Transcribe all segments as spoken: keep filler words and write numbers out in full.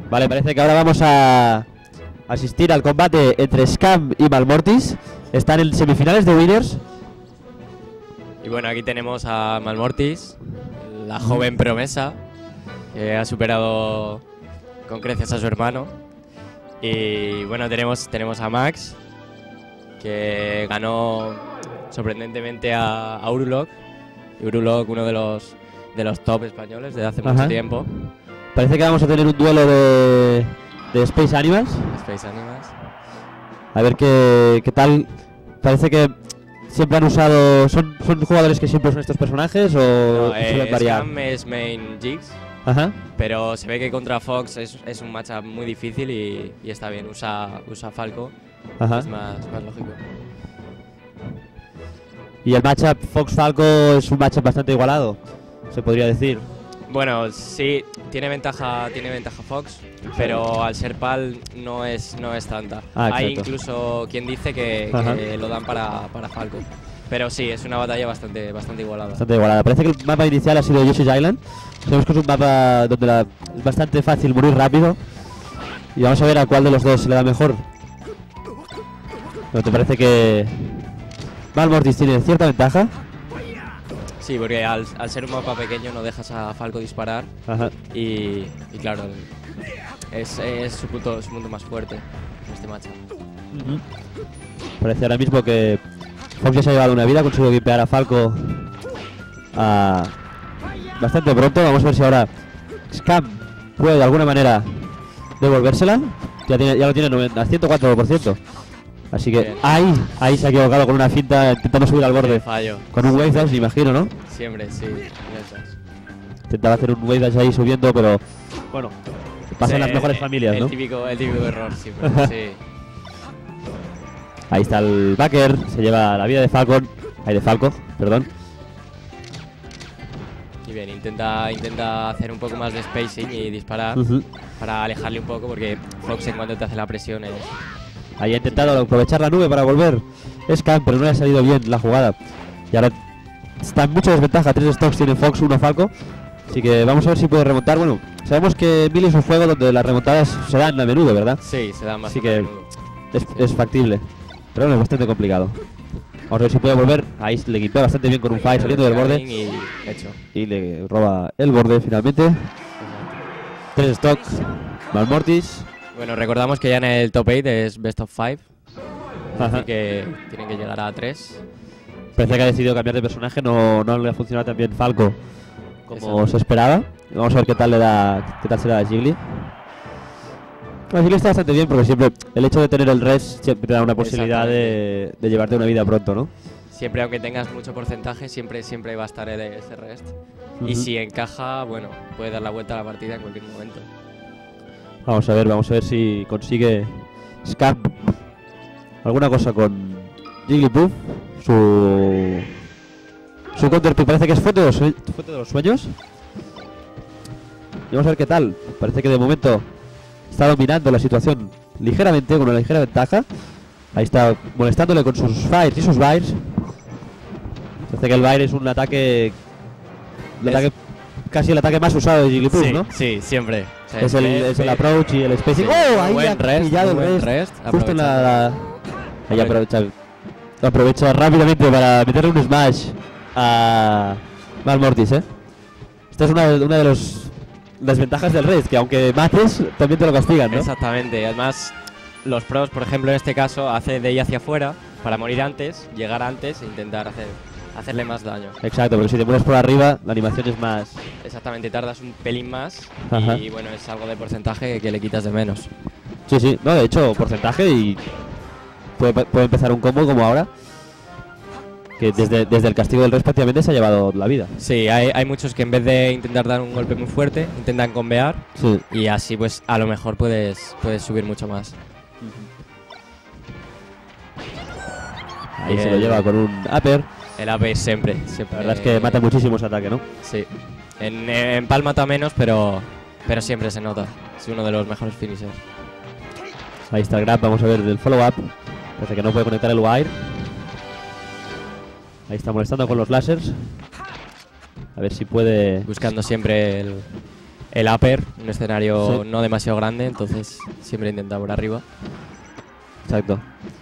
Vale, parece que ahora vamos a asistir al combate entre Scam y Malmortis. Están en semifinales de Winners. Y bueno, aquí tenemos a Malmortis, la joven promesa, que ha superado con creces a su hermano. Y bueno, tenemos, tenemos a Max, que ganó sorprendentemente a, a Urulok. Y Urulok, uno de los, de los top españoles de hace Ajá. mucho tiempo. Parece que vamos a tener un duelo de, de Space Animals. Space Animals. A ver qué, qué tal. Parece que siempre han usado... ¿Son, son jugadores que siempre usan estos personajes o No, suelen eh, variar? Scam es main Jigs, Ajá. pero se ve que contra Fox es, es un matchup muy difícil y, y está bien. Usa, usa Falco, Ajá. es más, más lógico. Y el matchup Fox Falco es un matchup bastante igualado, se podría decir. Bueno, sí, tiene ventaja, tiene ventaja Fox, pero al ser pal no es, no es tanta. Ah, Hay exacto. incluso quien dice que, que lo dan para, para Falco. Pero sí, es una batalla bastante, bastante igualada. Bastante igualada. Parece que el mapa inicial ha sido Yoshi's Island. Sabemos que es un mapa donde la- es bastante fácil morir rápido. Y vamos a ver a cuál de los dos se le da mejor. ¿No te parece que Malmortis tiene cierta ventaja? Sí, porque al, al ser un mapa pequeño no dejas a Falco disparar. Ajá. Y, y claro, es, es su, punto, su punto más fuerte en este match. Ujú. Parece ahora mismo que Fox ya se ha llevado una vida, ha conseguido vipear a Falco a bastante pronto. Vamos a ver si ahora Scam puede de alguna manera devolvérsela. Ya, tiene, ya lo tiene noventa, ciento cuatro por ciento. Así que Bien. ahí, ahí se ha equivocado con una finta intentando subir al borde. Fallo. Con un wave dash, me imagino, ¿no? Siempre, sí. Esas. Intentaba hacer un wave dash ahí subiendo, pero bueno, pasa en Sí, las mejores el- familias, el ¿no? Típico, el típico error siempre, sí. Ahí está el backer, se lleva la vida de Falcon. Ahí de Falco, perdón. Y bien, intenta, intenta hacer un poco más de spacing y disparar Ujú. para alejarle un poco, porque Fox en cuanto te hace la presión es... Ahí ha intentado aprovechar la nube para volver Scam, pero no le ha salido bien la jugada. Y ahora está en mucha desventaja. Tres stocks tiene Fox, uno Falco. Así que vamos a ver si puede remontar. Bueno, sabemos que Mili es un juego donde las remontadas se dan a menudo, ¿verdad? Sí, se da más. Así que es, es factible. Pero bueno, es bastante complicado. Vamos a ver si puede volver. Ahí le quitó bastante bien con un fire saliendo del borde. Y hecho. Y le roba el borde finalmente. Tres stocks. Malmortis. Bueno, recordamos que ya en el top ocho es best of five. Ajá. Así que tienen que llegar a tres. Parece que ha decidido cambiar de personaje, no, no le ha funcionado tan bien Falco como Exacto. se esperaba. Vamos a ver qué tal le da, qué tal será a Jiggly. Bueno, Jiggly está bastante bien porque siempre el hecho de tener el res siempre te da una posibilidad de, de llevarte una vida pronto, ¿no? Siempre, aunque tengas mucho porcentaje, siempre, siempre va a estar el- ese rest. Y Ujú. si encaja, bueno, puede dar la vuelta a la partida en cualquier momento. Vamos a ver, vamos a ver si consigue Scam alguna cosa con Jigglypuff. Su su counter pick parece que es fuente de los, sue- fuente de los sueños. Y vamos a ver qué tal. Parece que de momento está dominando la situación ligeramente, con una ligera ventaja. Ahí está molestándole con sus fires y sus vires. Parece que el vire es un ataque, el Es- ataque casi el ataque más usado de Jigglypuff, sí, ¿no? sí, siempre. O sea, Es el, ve- es el ve- approach y el spacing. Sí, ¡Oh! muy Ahí buen ha rest, pillado muy el buen rest. rest, Justo en la, la- Ahí Aprovecha. aprovecha. Aprovecha rápidamente para meterle un smash a Malmortis, ¿eh? Esta es una, una de los, las ventajas del rest, que aunque mates, también te lo castigan, ¿no? Exactamente. Además, los pros, por ejemplo, en este caso, hace de ahí hacia afuera para morir antes, llegar antes e intentar hacer, hacerle más daño. Exacto, porque si te mueres por arriba, la animación es más... Exactamente, tardas un pelín más Ajá. y bueno, es algo de porcentaje que le quitas de menos. Sí, sí, no, de hecho, porcentaje y puede, puede empezar un combo como ahora, que desde, desde el castigo del rest prácticamente se ha llevado la vida. Sí, hay, hay muchos que en vez de intentar dar un golpe muy fuerte, intentan convear Sí. y así pues a lo mejor puedes, puedes subir mucho más. Ahí Bien. se lo lleva con un upper. El A P siempre, siempre. La verdad es que mata muchísimo ese ataque, ¿no? Sí. En, en Pal mata menos, pero, pero siempre se nota. Es uno de los mejores finishers. Ahí está el grab, vamos a ver el follow-up. Parece que no puede conectar el wire. Ahí está molestando con los lásers. A ver si puede... Buscando siempre el, el upper, un escenario Sí. no demasiado grande, entonces siempre intenta por arriba. Exacto.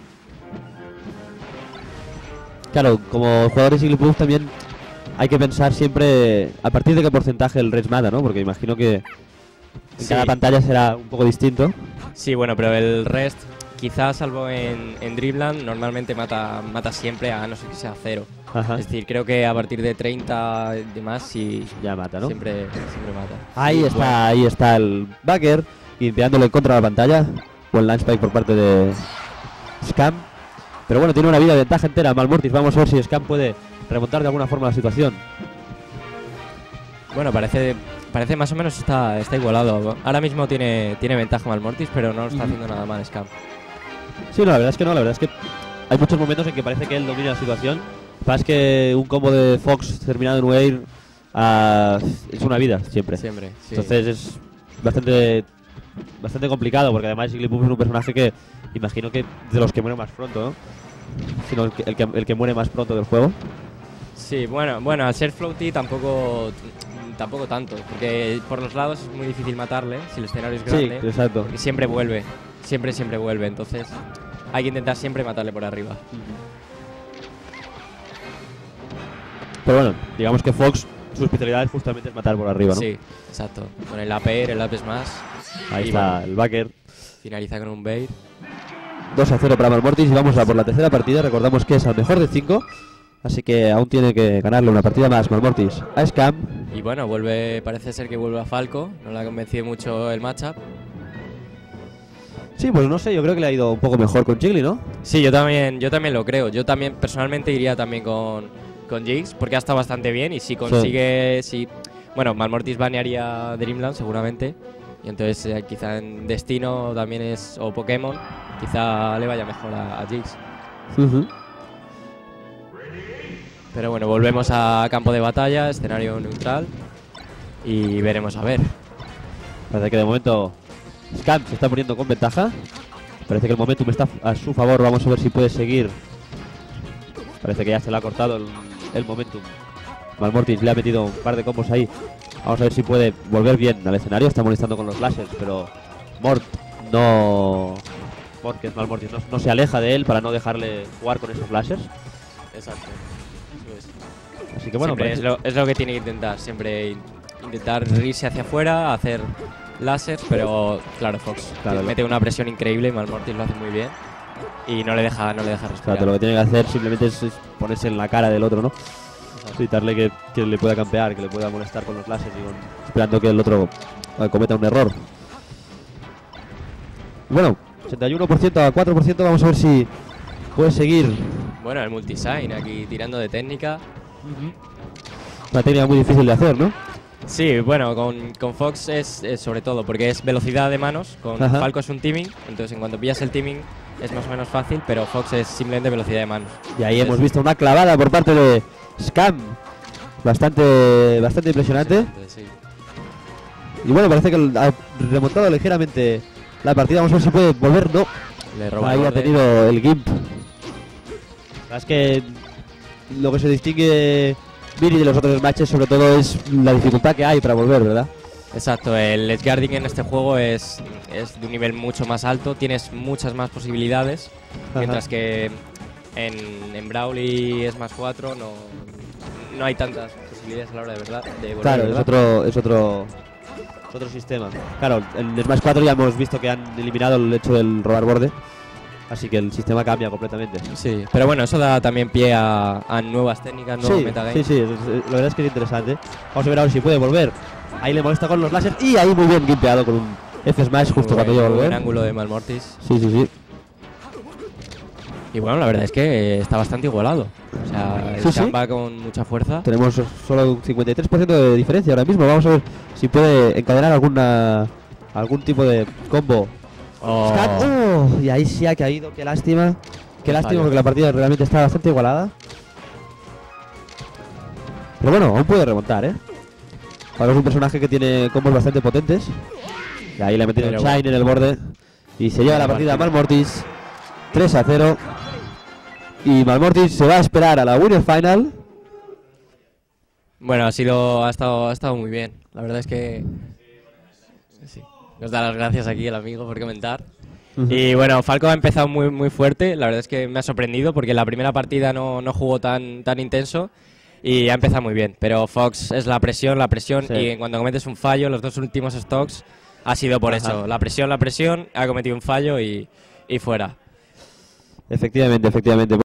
Claro, como jugadores de Jigglypuff también hay que pensar siempre a partir de qué porcentaje el Rage mata, ¿no? Porque imagino que en Sí. cada pantalla será un poco distinto. Sí, bueno, pero el rest, quizás salvo en, en Dreamland, normalmente mata, mata siempre, a no ser que sea cero. Ajá. Es decir, creo que a partir de treinta y demás sí, Ya mata, ¿no? siempre, siempre mata. Ahí Y está, bueno, ahí está el backer, limpiándole contra la pantalla. Buen launch spike por parte de Scam. Pero bueno, tiene una vida de ventaja entera Malmortis. Vamos a ver si Scam puede remontar de alguna forma la situación. Bueno, parece, parece más o menos está, está igualado. Ahora mismo tiene, tiene ventaja Malmortis, pero no lo está Ujú. haciendo nada mal Scam. Sí, no, la verdad es que no, la verdad es que hay muchos momentos en que parece que él domina la situación. Lo que pasa es que un combo de Fox terminado en un air ah, es una vida, siempre. Siempre, sí. Entonces es bastante bastante complicado, porque además Jigglypuff es un personaje que imagino que de los que muere más pronto, ¿no? Sino el que, el que, el que muere más pronto del juego. Sí, bueno, bueno, al ser floaty tampoco, tampoco tanto, porque por los lados es muy difícil matarle si el escenario es Sí, grande. exacto. Porque siempre vuelve, siempre, siempre vuelve, entonces hay que intentar siempre matarle por arriba. Pero bueno, digamos que Fox, su especialidad es justamente es matar por arriba, ¿no? Sí, exacto. Con el A P R, el A P Smash, Ahí y está bueno, el backer. finaliza con un bait. dos a cero para Malmortis y vamos a por la tercera partida. Recordamos que es al mejor de cinco, así que aún tiene que ganarle una partida más Malmortis a Scam. Y bueno, vuelve, parece ser que vuelve a Falco, no le ha convencido mucho el matchup. Sí, pues no sé, yo creo que le ha ido un poco mejor con Jiggly, ¿no? Sí, yo también, yo también lo creo. Yo también personalmente iría también con, con Jigs, porque ha estado bastante bien y si consigue, si bueno, Malmortis banearía Dreamland seguramente, y entonces eh, quizá en Destino también es, o Pokémon, quizá le vaya mejor a, a Jigs. Uh-huh. Pero bueno, volvemos a campo de batalla, escenario neutral, y veremos a ver. Parece que de momento Scam se está poniendo con ventaja. Parece que el momentum está a su favor. Vamos a ver si puede seguir. Parece que ya se le ha cortado el, el momentum. Malmortis le ha metido un par de combos ahí. Vamos a ver si puede volver bien al escenario. Está molestando con los lasers, pero Mort no... Mort, que es Malmortis, no, no se aleja de él para no dejarle jugar con esos lasers. Exacto. Así que bueno, Siempre parece- es, lo, es lo que tiene que intentar, siempre in- intentar irse hacia afuera, hacer láser, pero claro, Fox Claro, mete una presión increíble y Malmortis lo hace muy bien y no le deja, no le deja respirar. Claro, lo que tiene que hacer simplemente es, es ponerse en la cara del otro, ¿no? Evitarle que, que le pueda campear, que le pueda molestar con los láseres y con- esperando que el otro eh, cometa un error. Bueno, ochenta y uno por ciento a cuatro por ciento, vamos a ver si puede seguir. Bueno, el multisign aquí tirando de técnica. Una técnica muy difícil de hacer, ¿no? Sí, bueno, con, con Fox es, es sobre todo porque es velocidad de manos, con Ajá. Falco es un teaming, entonces en cuanto pillas el teaming es más o menos fácil, pero Fox es simplemente velocidad de manos. Y ahí Entonces, hemos visto una clavada por parte de Scam. Bastante, bastante impresionante. Sí. Y bueno, parece que ha remontado ligeramente la partida. Vamos a ver si puede volver. No, Le roba ahí el ha borde. tenido el Gimp. Es que lo que se distingue Viri de los otros matches sobre todo es la dificultad que hay para volver, ¿verdad? Exacto, el edgeguarding en este juego es, es de un nivel mucho más alto, tienes muchas más posibilidades, Ajá. mientras que en, en Brawl y Smash cuatro no, no hay tantas posibilidades a la hora de verdad de volver, Claro, es ¿verdad? otro, es otro es otro sistema. Claro, en Smash cuatro ya hemos visto que han eliminado el hecho del robar borde, así que el sistema cambia completamente. Sí, pero bueno, eso da también pie a, a nuevas técnicas, nuevos Sí, metagames. sí, sí, es- es- la verdad es que es interesante. Vamos a ver ahora si puede volver. Ahí le molesta con los láser y ahí muy bien gimpeado con un F Smash justo Muy cuando buen- llega a muy buen volver. ángulo de Malmortis. Sí, sí, sí. Y bueno, la verdad es que está bastante igualado. O sea, el Sí, sí. Chan va con mucha fuerza. Tenemos solo un cincuenta y tres por ciento de diferencia ahora mismo. Vamos a ver si puede encadenar alguna algún tipo de combo. Oh. Scam. ¡Oh! Y ahí sí ha caído, qué lástima. Qué Qué lástima fallo. porque la partida realmente está bastante igualada. Pero bueno, aún puede remontar, ¿eh? Ahora es un personaje que tiene combos bastante potentes. Y ahí le ha metido Pero un Shine en el borde. Y se lleva la partida a Malmortis. tres a cero. Y Malmortis se va a esperar a la Winner Final. Bueno, ha sido, ha estado, ha estado muy bien. La verdad es que Sí. Nos da las gracias aquí el amigo por comentar. Ujú. Y bueno, Falco ha empezado muy, muy fuerte. La verdad es que me ha sorprendido porque en la primera partida no, no jugó tan, tan intenso y ha empezado muy bien. Pero Fox es la presión, la presión Sí. y en cuanto cometes un fallo, los dos últimos stocks ha sido por Ajá. eso. La presión, la presión, ha cometido un fallo y, y fuera. Efectivamente, efectivamente.